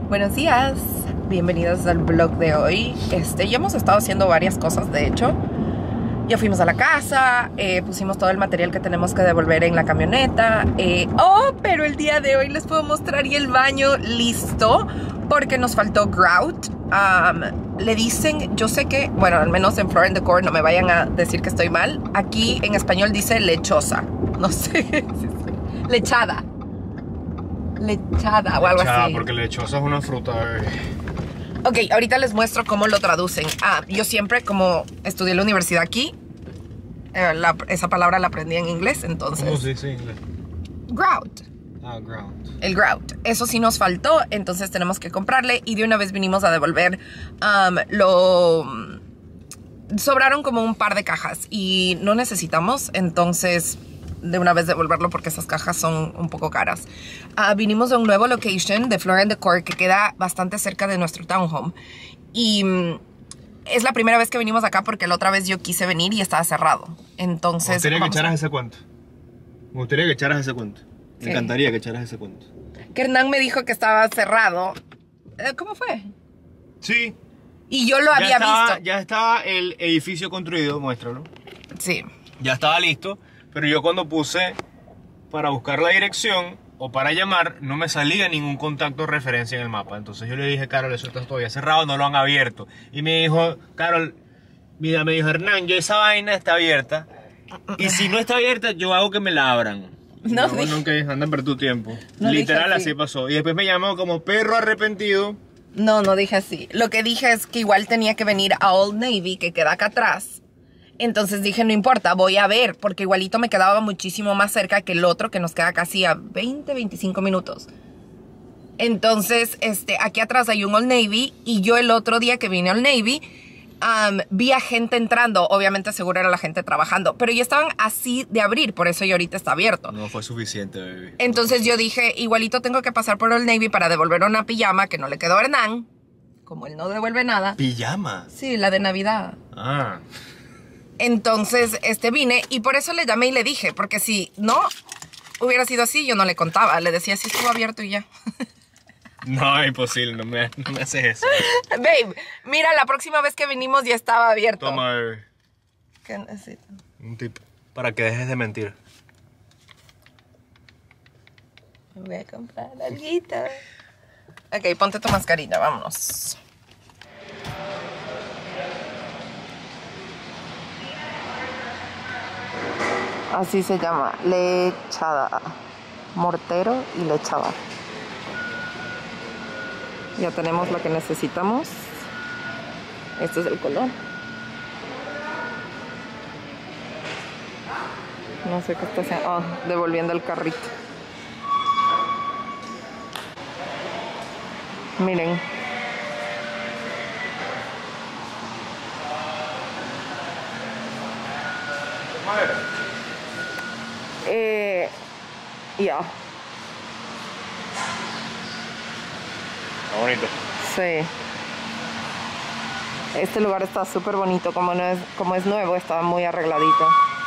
Buenos días, bienvenidos al vlog de hoy. Ya hemos estado haciendo varias cosas, de hecho. Ya fuimos a la casa, pusimos todo el material que tenemos que devolver en la camioneta. Pero el día de hoy les puedo mostrar y el baño listo, porque nos faltó grout. Le dicen, yo sé que, bueno, al menos en Floor & Decor, no me vayan a decir que estoy mal. Aquí en español dice lechosa, no sé, lechada. Lechada o algo así. Porque lechosa es una fruta. Ok, ahorita les muestro cómo lo traducen. Yo siempre, como estudié en la universidad aquí, esa palabra la aprendí en inglés, entonces. ¿Cómo se dice en inglés? Grout. Grout. El grout. Eso sí nos faltó, entonces tenemos que comprarle y de una vez vinimos a devolver. Sobraron como un par de cajas y no necesitamos, entonces de una vez devolverlo porque esas cajas son un poco caras. Vinimos de un nuevo location de Floor & Decor que queda bastante cerca de nuestro townhome y es la primera vez que venimos acá porque la otra vez yo quise venir y estaba cerrado. Entonces Me gustaría que echaras ese cuento. Me gustaría que echaras ese cuento. Me encantaría que echaras ese cuento. Que Hernán me dijo que estaba cerrado. ¿Cómo fue? Sí. Y yo lo había visto. Ya estaba el edificio construido, muéstralo. Sí. Ya estaba listo, pero yo cuando puse para buscar la dirección o para llamar, no me salía ningún contacto o referencia en el mapa. Entonces yo le dije, Carol, eso está todavía cerrado, no lo han abierto. Y me dijo, Carol, mira, me dijo, Hernán, yo esa vaina está abierta. Y si no está abierta, yo hago que me la abran. No, nunca anda a perder tu tiempo. No, literal así pasó. Y después me llamó como perro arrepentido. No dije así. Lo que dije es que igual tenía que venir a Old Navy, que queda acá atrás. Entonces dije, no importa, voy a ver, porque igualito me quedaba muchísimo más cerca que el otro, que nos queda casi a 20, 25 minutos. Entonces, aquí atrás hay un Old Navy, y yo el otro día que vine al Navy, vi a gente entrando. Obviamente seguro era la gente trabajando, pero ya estaban así de abrir, por eso ya ahorita está abierto. No fue suficiente, baby. Entonces yo dije, igualito tengo que pasar por Old Navy para devolver una pijama que no le quedó a Hernán, como él no devuelve nada. ¿Pijama? Sí, la de Navidad. Entonces, vine y por eso le llamé y le dije, porque si no hubiera sido así, yo no le contaba. Le decía, sí estuvo abierto y ya. No, imposible, no me haces eso. Babe, mira, la próxima vez que vinimos ya estaba abierto. Toma, baby. ¿Qué necesito? Un tip para que dejes de mentir. Me voy a comprar alguito. Ok, ponte tu mascarilla, vámonos. Así se llama, lechada. Mortero y lechada. Ya tenemos lo que necesitamos. Este es el color. No sé qué está haciendo. Devolviendo el carrito. Miren. Ya. Está bonito. Sí. Este lugar está súper bonito. Como es nuevo, está muy arregladito.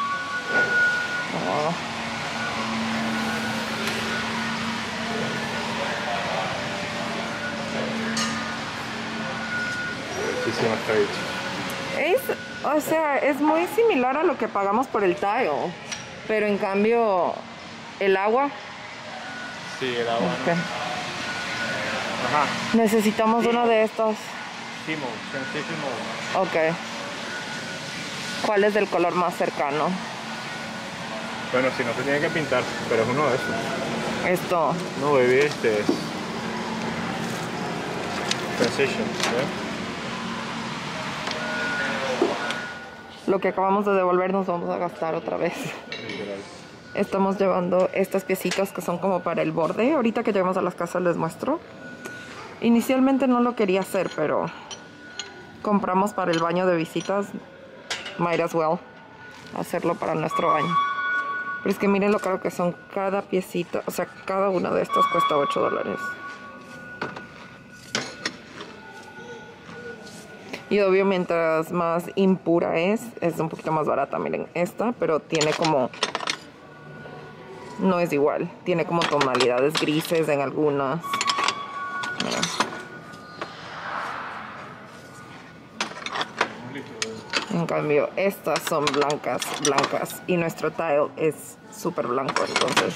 Muchísimas cabichas. O sea, es muy similar a lo que pagamos por el tile. Pero en cambio, el agua. Sí, el agua. Okay. Ajá. Necesitamos uno de estos. Simo. Ok. ¿Cuál es del color más cercano? Bueno, si no se tiene que pintar, pero es uno de esos. Esto. No, baby, este es Transition, ¿eh? Lo que acabamos de devolver nos vamos a gastar otra vez. Literal. Estamos llevando estas piecitas que son como para el borde. Ahorita que lleguemos a las casas les muestro. Inicialmente no lo quería hacer, pero compramos para el baño de visitas. Might as well hacerlo para nuestro baño. Pero es que miren lo caro que son cada piecita. O sea, cada una de estas cuesta $8. Y obvio, mientras más impura es un poquito más barata. Miren, esta, pero tiene como... No es igual. Tiene como tonalidades grises en algunas. Miren. En cambio, estas son blancas, blancas. Y nuestro tile es súper blanco, entonces...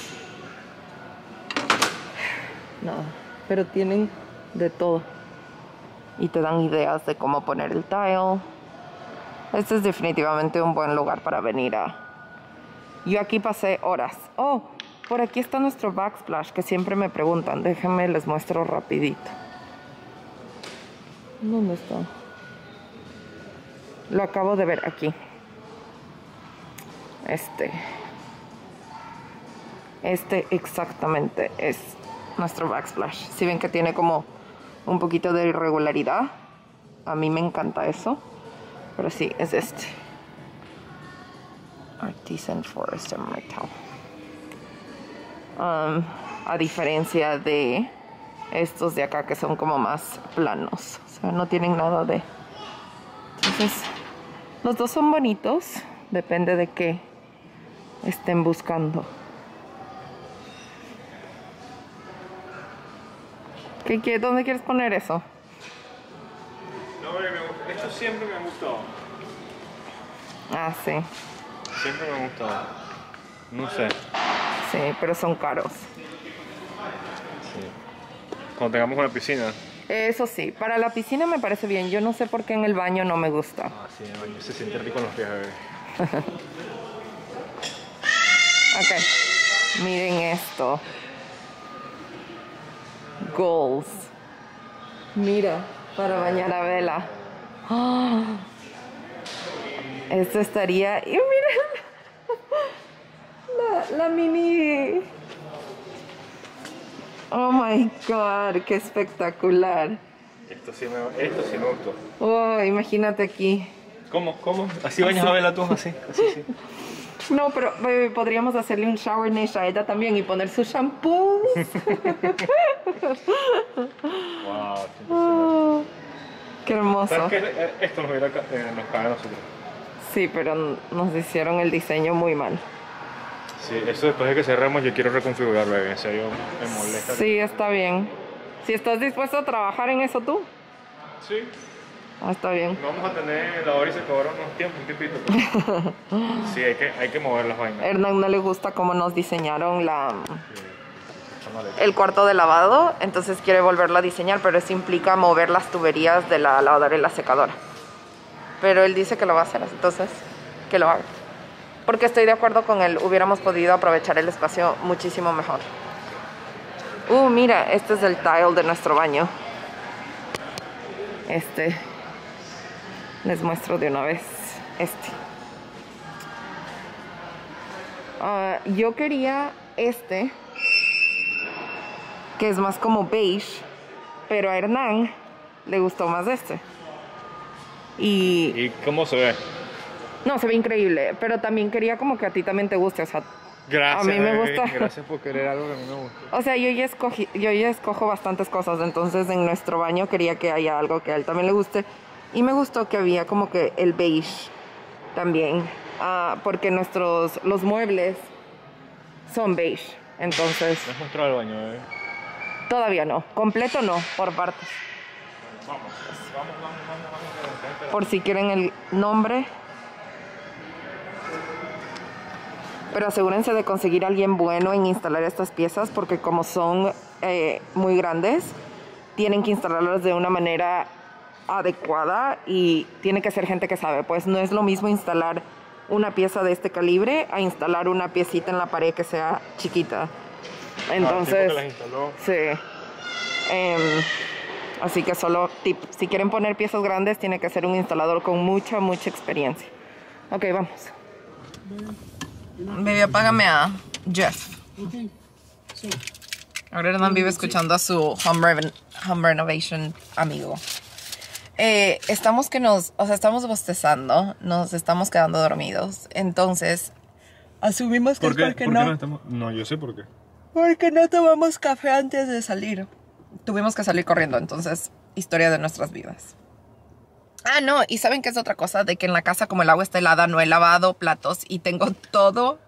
No, pero tienen de todo. Y te dan ideas de cómo poner el tile. Este es definitivamente un buen lugar para venir a... Yo aquí pasé horas. Oh, por aquí está nuestro backsplash, que siempre me preguntan. Déjenme, les muestro rapidito. ¿Dónde está? Lo acabo de ver aquí. Este exactamente es nuestro backsplash. Si ven que tiene como un poquito de irregularidad. A mí me encanta eso. Pero sí, es este. Artisan Forest Metal. A diferencia de estos de acá que son como más planos. O sea, no tienen nada de... Entonces, los dos son bonitos. Depende de qué estén buscando. ¿Dónde quieres poner eso? No, esto siempre me ha gustado. Ah, sí. Siempre me ha gustado. No sé. Sí, pero son caros. Sí. Cuando tengamos una piscina. Eso sí, para la piscina me parece bien. Yo no sé por qué en el baño no me gusta. Ah, sí, en el baño se siente rico en los pies, bebé. Ok, miren esto. Goals. Mira, para bañar a Bella. ¡Oh! Esto estaría... Y miren, la mini... Oh my God, qué espectacular. Esto sí me gustó. Oh, imagínate aquí. ¿Cómo? ¿Así bañas a Bella tú? Así, sí. No, pero podríamos hacerle un shower niche a ella también y poner su shampoo. Wow, Oh, qué hermoso. ¿Sabes qué? Esto nos cae a nosotros. Sí, pero nos hicieron el diseño muy mal. Sí, eso después de que cerremos yo quiero reconfigurar, bebé. En serio, me molesta. Sí, está bien. Si estás dispuesto a trabajar en eso tú. Sí. Ah, está bien. No vamos a tener la hora y se cobra un tiempito. Sí, hay que mover las vainas. Hernán no le gusta cómo nos diseñaron el cuarto de lavado, entonces quiere volverlo a diseñar, pero eso implica mover las tuberías de la lavadora y la secadora. Pero él dice que lo va a hacer, entonces que lo haga. Porque estoy de acuerdo con él, hubiéramos podido aprovechar el espacio muchísimo mejor. Mira, este es el tile de nuestro baño. Les muestro de una vez yo quería que es más como beige, pero a Hernán le gustó más ¿Y cómo se ve? No, se ve increíble, pero también quería como que a ti también te guste, o sea, gracias, a mí me gusta. Gracias por querer algo que a mí me gusta. O sea, yo ya escojo bastantes cosas, entonces en nuestro baño quería que haya algo que a él también le guste. Y me gustó que había como que el beige también, porque los muebles son beige, entonces... ¿Me has mostrado el baño, bebé? Todavía no, completo no, por partes. Vamos. Por si quieren el nombre. Pero asegúrense de conseguir a alguien bueno en instalar estas piezas, porque como son muy grandes, tienen que instalarlas de una manera adecuada y tiene que ser gente que sabe. Pues no es lo mismo instalar una pieza de este calibre a instalar una piecita en la pared que sea chiquita. Entonces, las instaló. sí. Así que solo tip, si quieren poner piezas grandes, tiene que ser un instalador con mucha experiencia. Ok, vamos. Baby, apágame a Jeff. Okay. So, Ahora Hernán vive escuchando a su home renovation amigo. Estamos bostezando, nos estamos quedando dormidos. Entonces, asumimos que es porque no. No, yo sé por qué. Porque no tomamos café antes de salir. Tuvimos que salir corriendo, entonces, historia de nuestras vidas. Ah, no, y ¿saben qué es otra cosa? De que en la casa, como el agua está helada, no he lavado platos y tengo todo...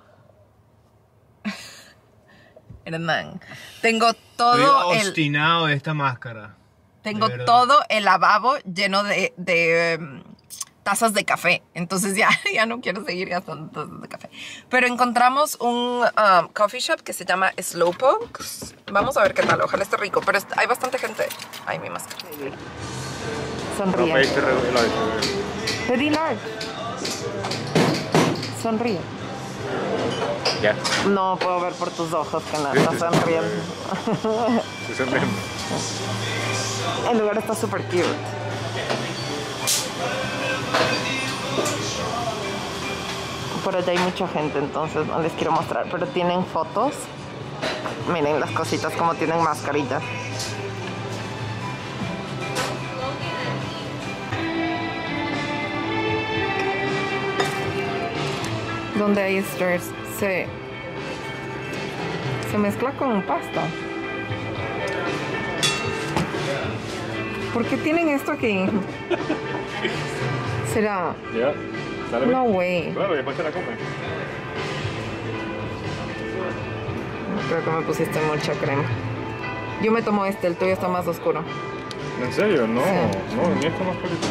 Hernán, tengo todo Estoy obstinado de esta máscara. Tengo todo el lavabo lleno de tazas de café. Entonces ya no quiero seguir gastando tazas de café. Pero encontramos un coffee shop que se llama Slowpoke. Vamos a ver qué tal. Ojalá esté rico. Pero hay bastante gente. Ay, mi máscara. Sonríe. Pedí large. Sonríe. Ya. No puedo ver por tus ojos que no estás sonriendo. Sí, sonriendo. El lugar está súper cute. Por allá hay mucha gente, entonces no les quiero mostrar. Pero tienen fotos. Miren las cositas como tienen mascarillas. Donde hay stirs se mezcla con pasta. ¿Por qué tienen esto aquí? ¿Será? Ya, sale. No way. Claro, y después se la comen. Creo que me pusiste mucha crema. Yo me tomo el tuyo está más oscuro. ¿En serio? No, Sí. no, el mío está más clarito.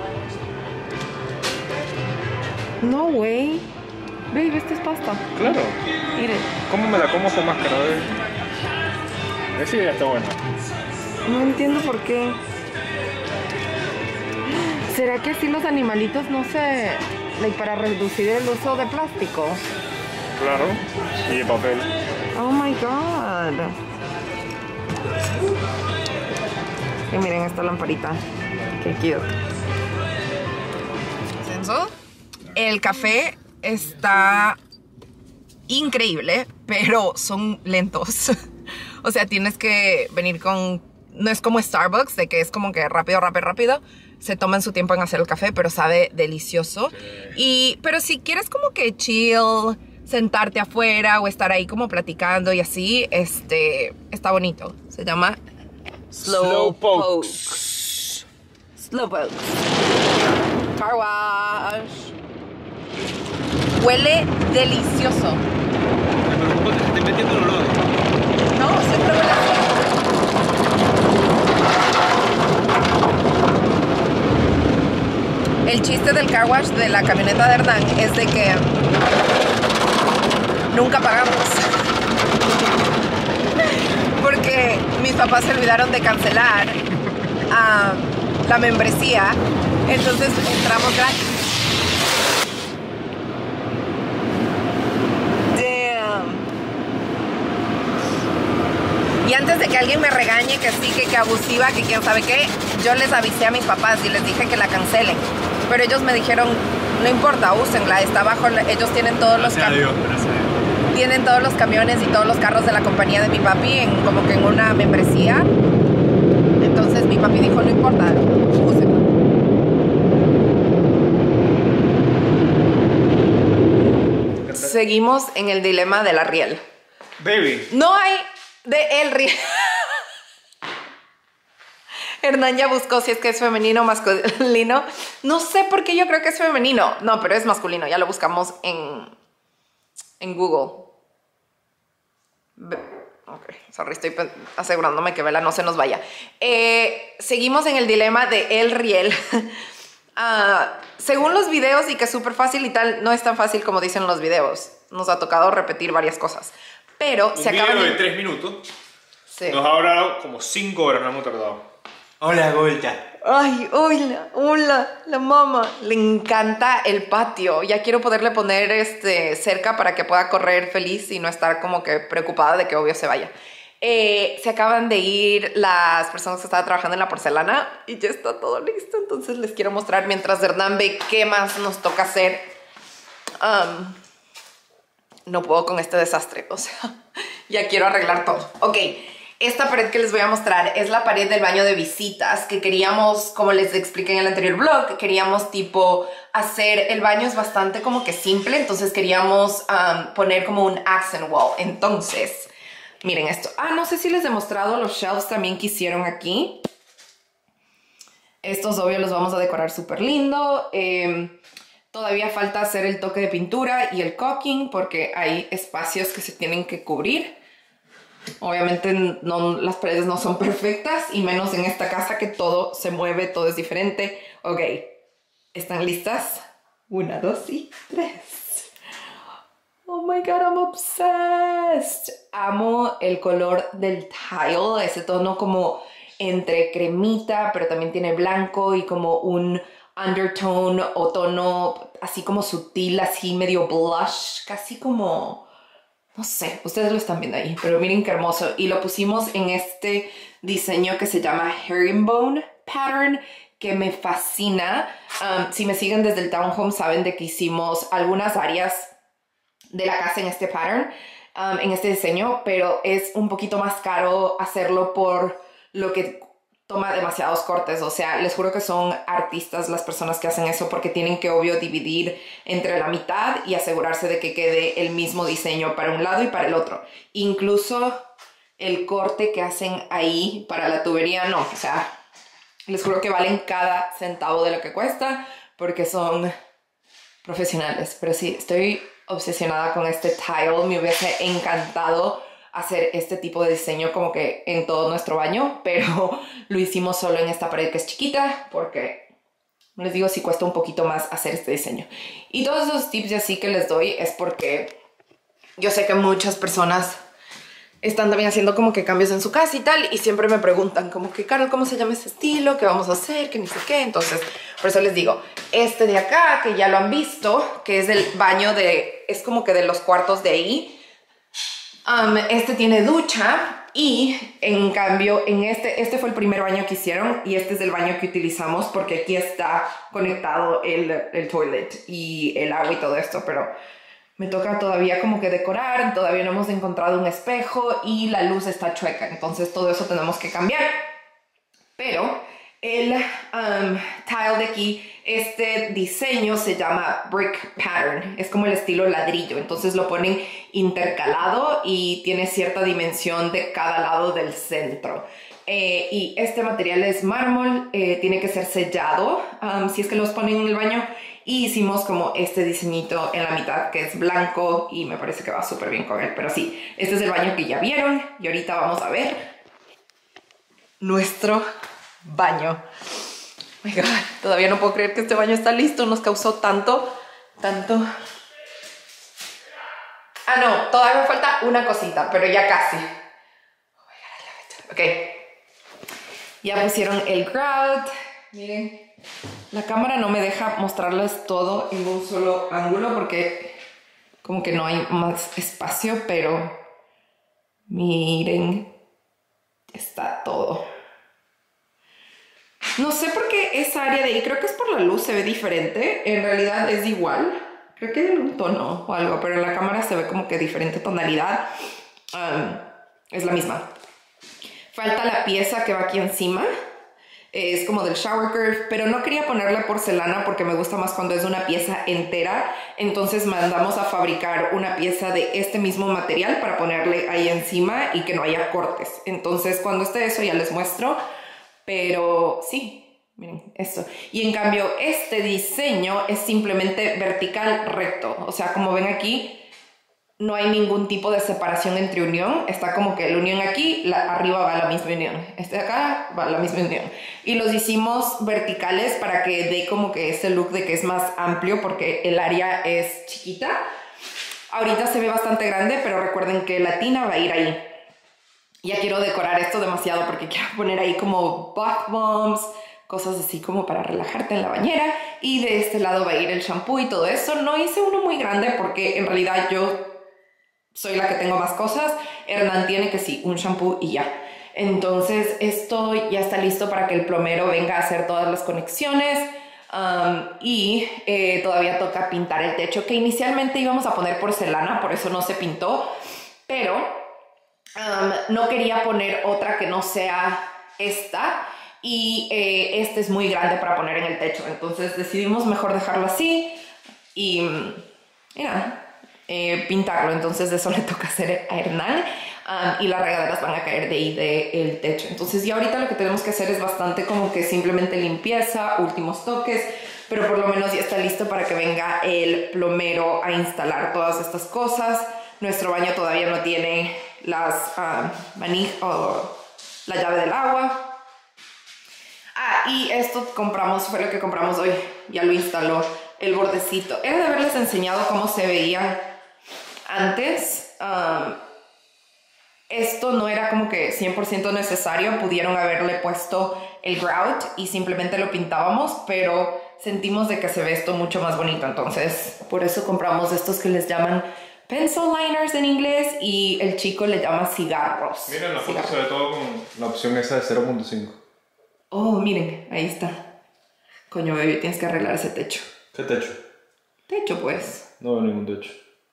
No way. Babe, esta es pasta. Claro. Mire. ¿Cómo me la como con máscara? Esa ya está buena. No entiendo por qué. ¿Será que así los animalitos no se... para reducir el uso de plástico? Claro. Y de papel. Oh my god. Y miren esta lamparita. Qué cute. El café está increíble, pero son lentos. O sea, tienes que venir con... No es como Starbucks, de que es como que rápido. Se toman su tiempo en hacer el café, pero sabe delicioso. Pero si quieres como que chill, sentarte afuera o estar ahí como platicando y así, está bonito. Se llama Slowpoke. Slowpoke. Car wash. Huele delicioso. Me estoy metiendo el olor. No, siempre huele así. El chiste del car wash de la camioneta de Hernán es de que nunca pagamos. Porque mis papás se olvidaron de cancelar la membresía. Entonces entramos gratis. Y antes de que alguien me regañe que sí, que abusiva, que quién sabe qué, yo les avisé a mis papás y les dije que la cancelen. Pero ellos me dijeron, no importa, úsenla, está bajo, ellos tienen todos los camiones. Tienen todos los camiones y todos los carros de la compañía de mi papi como que en una membresía. Entonces mi papi dijo, no importa, úsenla. Seguimos en el dilema de la riel. Baby. No hay de el riel. Hernán ya buscó si es que es femenino o masculino. No sé por qué yo creo que es femenino. No, pero es masculino. Ya lo buscamos en Google. Ok, sorry, estoy asegurándome que Bella no se nos vaya. Seguimos en el dilema de el riel. Según los videos y que es súper fácil y tal, no es tan fácil como dicen los videos. Nos ha tocado repetir varias cosas. Pero se acaban de 3 minutos. Sí. Nos ha durado como 5 horas, no hemos tardado. Hola, Golta. Ay, hola, la mamá. Le encanta el patio. Ya quiero poderle poner cerca para que pueda correr feliz y no estar como que preocupada de que obvio se vaya. Se acaban de ir las personas que estaban trabajando en la porcelana y ya está todo listo. Entonces les quiero mostrar mientras Hernán ve qué más nos toca hacer. No puedo con este desastre, o sea, ya quiero arreglar todo. Ok, esta pared que les voy a mostrar es la pared del baño de visitas que queríamos, como les expliqué en el anterior vlog, queríamos tipo hacer, el baño es bastante como que simple, entonces queríamos poner como un accent wall. Entonces, miren esto. No sé si les he mostrado los shelves también que hicieron aquí. Estos obvio los vamos a decorar súper lindo. Todavía falta hacer el toque de pintura y el caulking porque hay espacios que se tienen que cubrir. Obviamente las paredes no son perfectas y menos en esta casa que todo se mueve, todo es diferente. Ok, ¿Están listas? 1, 2 y 3. Oh my god, I'm obsessed. Amo el color del tile, ese tono como entre cremita, pero también tiene blanco y como un undertone o tono así como sutil, así medio blush, casi como, no sé, ustedes lo están viendo ahí, pero miren qué hermoso. Y lo pusimos en este diseño que se llama herringbone pattern, que me fascina. Si me siguen desde el townhome saben de que hicimos algunas áreas de la casa en este pattern, en este diseño, pero es un poquito más caro hacerlo por lo que toma demasiados cortes. O sea, les juro que son artistas las personas que hacen eso, porque tienen que, obvio, dividir entre la mitad y asegurarse de que quede el mismo diseño para un lado y para el otro. Incluso el corte que hacen ahí para la tubería, no, o sea, les juro que valen cada centavo de lo que cuesta, porque son profesionales. Pero sí, estoy obsesionada con este tile. Me hubiese encantado hacer este tipo de diseño como que en todo nuestro baño, pero lo hicimos solo en esta pared que es chiquita, porque les digo, sí cuesta un poquito más hacer este diseño. Y todos esos tips y así que les doy es porque yo sé que muchas personas están también haciendo como que cambios en su casa y tal, y siempre me preguntan como que, Carol, ¿cómo se llama ese estilo? ¿Qué vamos a hacer? ¿Qué ni sé qué? Entonces, por eso les digo, este de acá, que ya lo han visto, que es el baño de, es como que de los cuartos de ahí. Este tiene ducha, y en cambio en este fue el primer baño que hicieron, y este es el baño que utilizamos porque aquí está conectado el toilet y el agua y todo esto, pero me toca todavía como que decorar, todavía no hemos encontrado un espejo y la luz está chueca, entonces todo eso tenemos que cambiar. Pero el tile de aquí, este diseño se llama brick pattern, es como el estilo ladrillo, entonces lo ponen intercalado y tiene cierta dimensión de cada lado del centro. Y este material es mármol, tiene que ser sellado si es que los ponen en el baño, y hicimos como este diseñito en la mitad que es blanco y me parece que va súper bien con él. Pero sí, este es el baño que ya vieron y ahorita vamos a ver nuestro baño. Oh my God, todavía no puedo creer que este baño está listo, nos causó tanto. Ah, no, todavía me falta una cosita, pero ya casi. Oh my God, ok, ya pusieron el grout, miren. La cámara no me deja mostrarles todo en un solo ángulo porque como que no hay más espacio, pero miren, está todo. No sé por qué esa área de ahí, creo que es por la luz, se ve diferente. En realidad es igual, creo que hay un tono o algo, pero en la cámara se ve como que diferente tonalidad. Es la misma. Falta la pieza que va aquí encima. Es como del shower curve, pero no quería ponerle porcelana porque me gusta más cuando es una pieza entera. Entonces mandamos a fabricar una pieza de este mismo material para ponerle ahí encima y que no haya cortes. Entonces cuando esté eso ya les muestro. Pero sí, miren esto. Y en cambio este diseño es simplemente vertical recto. O sea, como ven aquí, no hay ningún tipo de separación entre unión. Está como que la unión aquí, arriba va la misma unión. Este de acá va la misma unión. Y los hicimos verticales para que dé como que ese look de que es más amplio porque el área es chiquita. Ahorita se ve bastante grande, pero recuerden que la tina va a ir ahí. Ya quiero decorar esto demasiado porque quiero poner ahí como bath bombs, cosas así como para relajarte en la bañera. Y de este lado va a ir el shampoo y todo eso. No hice uno muy grande porque en realidad yo soy la que tengo más cosas. Hernán tiene que sí, un shampoo y ya. Entonces esto ya está listo para que el plomero venga a hacer todas las conexiones. Y todavía toca pintar el techo, que inicialmente íbamos a poner porcelana, por eso no se pintó. Pero no quería poner otra que no sea esta. Y este es muy grande para poner en el techo. Entonces decidimos mejor dejarlo así. Y mira, pintarlo, entonces eso le toca hacer a Hernán, y las regaderas van a caer de ahí del techo. Entonces ya ahorita lo que tenemos que hacer es bastante como que simplemente limpieza, últimos toques, pero por lo menos ya está listo para que venga el plomero a instalar todas estas cosas. Nuestro baño todavía no tiene las manijas o la llave del agua. Ah, y esto compramos, fue lo que compramos hoy. Ya lo instaló, el bordecito. Era de haberles enseñado cómo se veían antes. Esto no era como que 100% necesario. Pudieron haberle puesto el grout y simplemente lo pintábamos, pero sentimos de que se ve esto mucho más bonito. Entonces, por eso compramos estos que les llaman pencil liners en inglés y el chico le llama cigarros. Miren, la foto se ve todo con la opción esa de 0.5. Oh, miren, ahí está. Coño, baby, tienes que arreglar ese techo. ¿Qué techo? Techo, pues. No veo ningún techo.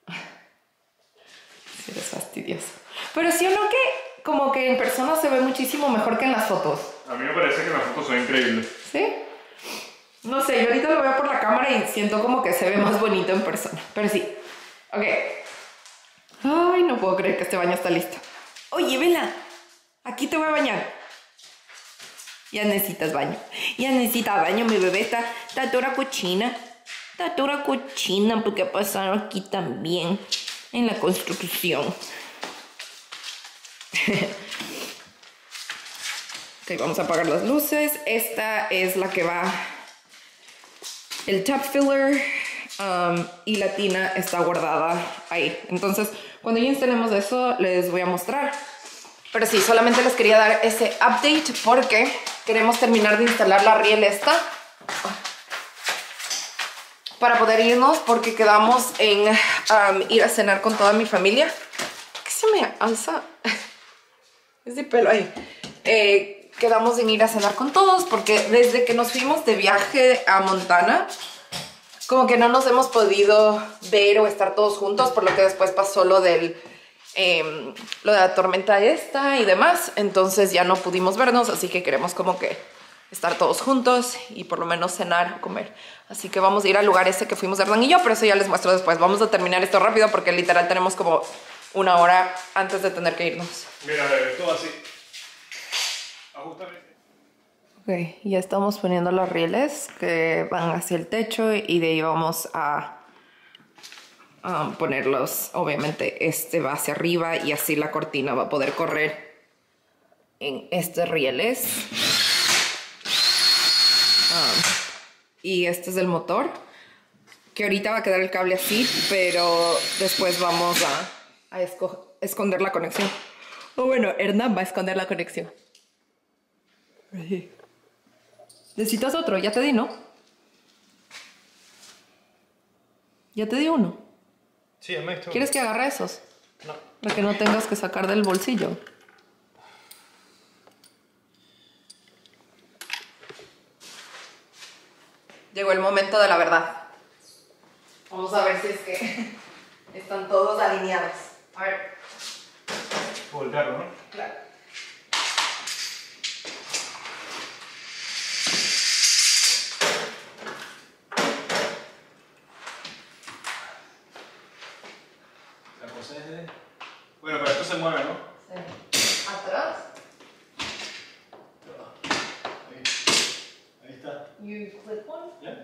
Sí, eres fastidioso. Pero sí o no que como que en persona se ve muchísimo mejor que en las fotos. A mí me parece que las fotos son increíbles. ¿Sí? No sé, yo ahorita lo veo por la cámara y siento como que se ve más bonito en persona. Pero sí. Ok. Ay, no puedo creer que este baño está listo. Oye, vela. Aquí te voy a bañar. Ya necesitas baño. Ya necesitas baño, mi bebé. Está toda cochina. Está toda cochina porque pasaron aquí también. En la construcción. Ok, vamos a apagar las luces. Esta es la que va... El top filler. Y la tina está guardada ahí. Entonces, cuando ya instalemos eso, les voy a mostrar. Pero sí, solamente les quería dar ese update porque queremos terminar de instalar la riel esta para poder irnos, porque quedamos en ir a cenar con toda mi familia. ¿Qué se me alza? Ese pelo ahí. Quedamos en ir a cenar con todos porque desde que nos fuimos de viaje a Montana, como que no nos hemos podido ver o estar todos juntos, por lo que después pasó lo de la tormenta esta y demás. Entonces ya no pudimos vernos, así que queremos como que estar todos juntos y por lo menos cenar, comer. Así que vamos a ir al lugar ese que fuimos Hernán y yo, pero eso ya les muestro después. Vamos a terminar esto rápido porque literal tenemos como 1 hora antes de tener que irnos. Mira, todo así. Ajustamente. Ok, ya estamos poniendo los rieles que van hacia el techo y de ahí vamos a ponerlos. Obviamente este va hacia arriba y así la cortina va a poder correr en estos rieles. Y este es el motor, que ahorita va a quedar el cable así, pero después vamos a esconder la conexión. O bueno, Hernán va a esconder la conexión. ¿Necesitas otro? Ya te di, ¿no? Ya te di uno. Sí, el maestro. ¿Quieres que agarre esos? No. Para que no tengas que sacar del bolsillo. Llegó el momento de la verdad. Vamos a ver si es que están todos alineados. A ver. Voltearlo, ¿no? Claro. La cosa es de... Bueno, pero esto se mueve, ¿no? Sí. Atrás. Ahí está. You clip one. ¿Ya?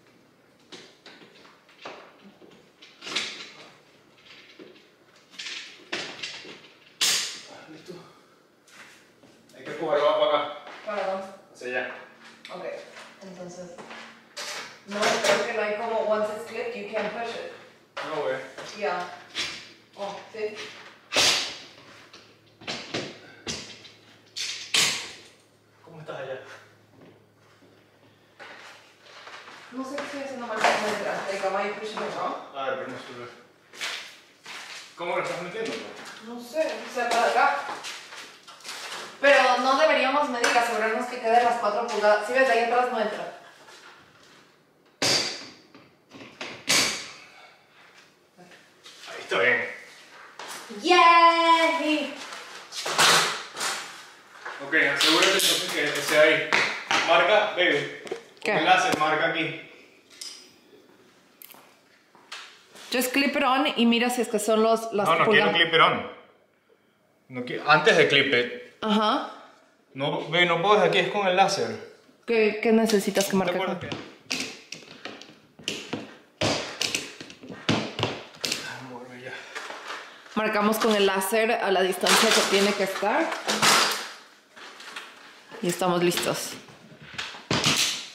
Listo. Hay que empujarlo para acá. ¿Para dónde? Hacia allá. Ok. Entonces. No, creo que no hay como once it's clipped, you can't push it. No, güey. Yeah. Oh, sí. ¿Cómo estás allá? No sé qué estoy haciendo mal con el detrás. Like, am I pushing it wrong? A ver, permiso. ¿Cómo lo estás metiendo? No sé, o sea, para acá. Pero no deberíamos medir, asegurarnos que quede las 4 pulgadas. Si ves, ahí atrás no entra. Ahí está bien. ¡Yay! Ok, asegúrate entonces que sea ahí. Marca, baby. ¿Qué? Con el láser, marca aquí. Just clip it on y mira si es que son las No, no quiero pulgadas. clip it on. No quiero, antes de clip it. Ajá. No, baby, no puedes aquí, es con el láser. ¿Qué necesitas que ¿Te marque? acuerdas que? Mueve ya. Marcamos con el láser a la distancia que tiene que estar. Y estamos listos.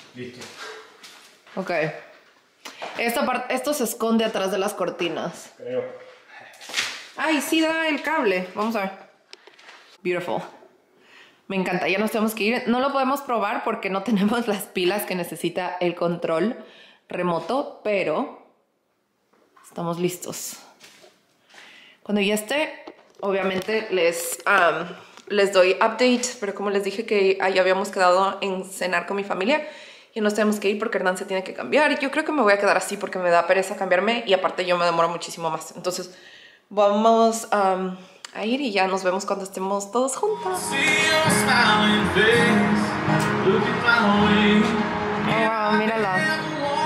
Listo. Ok. Esto se esconde atrás de las cortinas. Creo. Ay, sí da el cable. Vamos a ver. Beautiful. Me encanta. Ya nos tenemos que ir. No lo podemos probar porque no tenemos las pilas que necesita el control remoto, pero estamos listos. Cuando ya esté, obviamente les doy update, pero como les dije que ahí habíamos quedado en cenar con mi familia, y nos tenemos que ir porque Hernán se tiene que cambiar. Y yo creo que me voy a quedar así porque me da pereza cambiarme y aparte yo me demoro muchísimo más. Entonces vamos a ir y ya nos vemos cuando estemos todos juntos. Wow, mírala.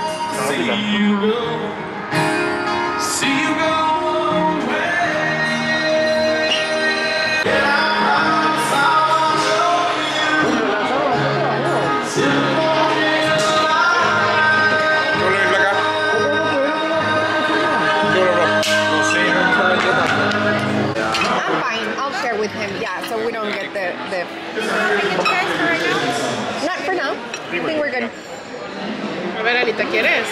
With him, yeah, so we don't get the not for now. I think we're good. A ver, Alita, ¿quieres?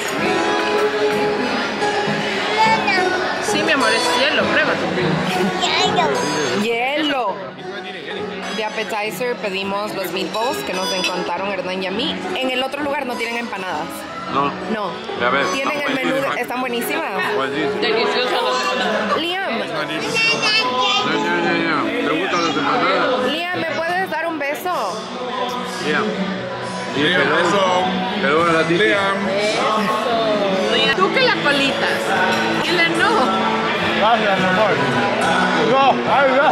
Sí, mi amor, es hielo, prueba. Hielo. De appetizer pedimos los meatballs que nos encantaron Hernán y a mí. En el otro lugar no tienen empanadas. No. No. A ver, tienen el menú, están buenísimas. Deliciosas las empanadas. Liam. ¿Te gustan las empanadas? Liam, ¿me puedes dar un beso? Liam. Pero a la tía. Eso. Tú que la colitas. Dile no. Gracias, mi amor. No, ay, no.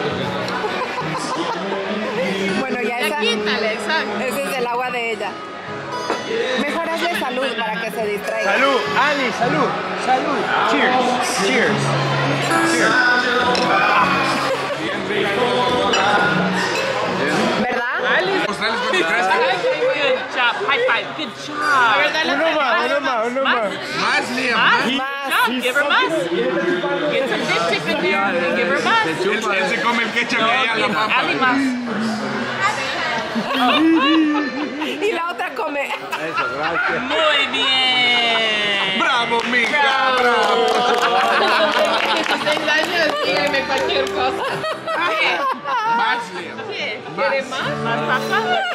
Bueno, ya esa, Quítale, exacto. ese es el agua de ella. Mejor hazle salud para que se distraiga. Salud, Ali, salud, salud. Cheers, cheers, cheers. ¿Verdad? Good job. High five. Good job. A ver, dale Uno más. Más, Liam. Más. Give her más. Get some dipstick in there and give her más. Él se come el ketchup y ella la papa. Ali más. Y la otra come. Eso, gracias. Muy bien. ¡Bravo, mija! ¡Bravo! 16 años, dígame cualquier cosa. Más, Liam. ¿Qué? ¿Quiere más? ¿Más papa?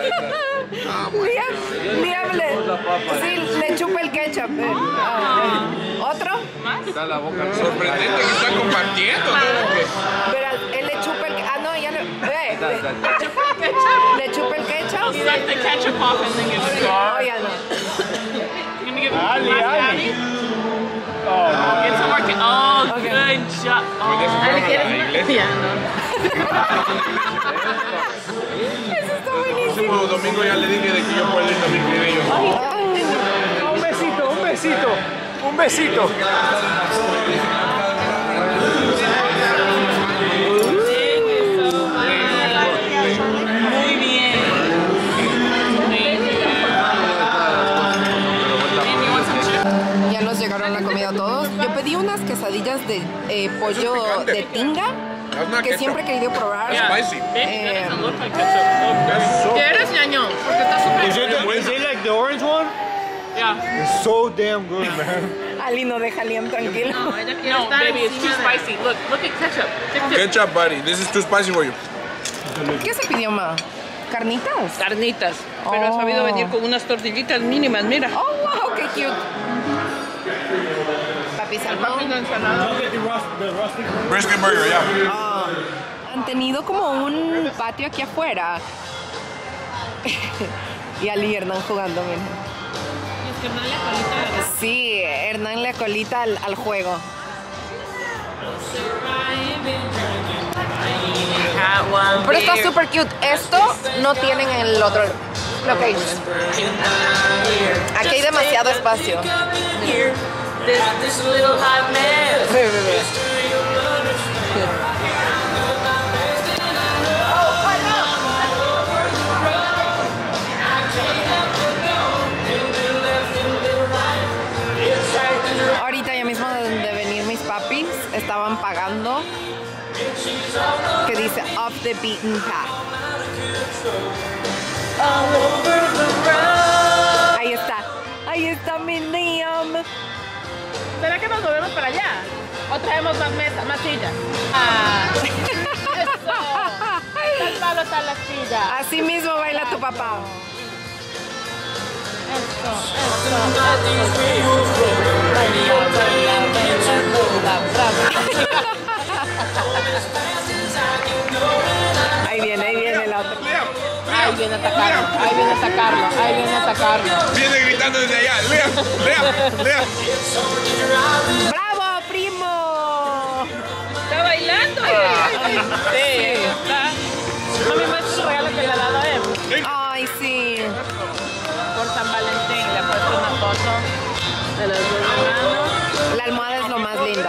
Liam sí, le chupa el ketchup. ¿Otro? Está la boca. Sorprendente que está compartiendo. Pero él le chupa el... Ah, no, ya le... Le chupa el ketchup. You like the ketchup off and then give it to her. Oh, ya no. You gonna give it to Ali. Oh, get some more. Oh, Okay. good job. Oh, Ali, ¿quieres más? Ya, no. Eso está buenísimo. El domingo ya le dije de que yo puedo ir también con ellos. Un besito. Muy bien. Ya nos llegaron la comida a todos. Yo pedí unas quesadillas de pollo de tinga que siempre he querido probar. Spicy. Doesn't look like ketchup. ¿Quieres, ñaño? Porque está súper Is it like the orange one? Yeah. It's so damn good, man. Ali no deja a Liam tranquilo. No, baby, it's too spicy. Look at ketchup. Ketchup, buddy. This is too spicy for you. ¿Qué se pidió, ma? ¿Carnitas? Carnitas. Pero ha sabido venir con unas tortillitas mínimas, mira. Oh, wow, qué cute. Papi salmón. Ensalada. Brisket burger, yeah. Han tenido como un patio aquí afuera. Y Ali y Hernán jugando, mira. Sí, Hernán le acolita al juego. Pero está súper cute. Esto no tienen en el otro location. Aquí hay demasiado espacio. Ve, ve, ve. Ahorita ya mismo de venir mis papis estaban pagando, que dice off the beaten path. Ahí está ¿O traemos más mesa, más sillas? Ah, eso. Tal palo está la silla. Así mismo baila tu papá. Eso. Ahí viene el otro. Ahí viene a atacarlo, ahí viene a atacarlo. Viene gritando desde allá. Lea. ¡Bravo, primo! ¿Está bailando? Sí, está. Mami, me hace un regalo que le ha dado a él. Ay, sí. Por San Valentín le he puesto una foto de los dos hermanos. La almohada es lo más lindo.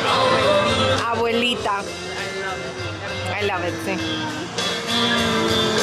Abuelita. I love it, sí.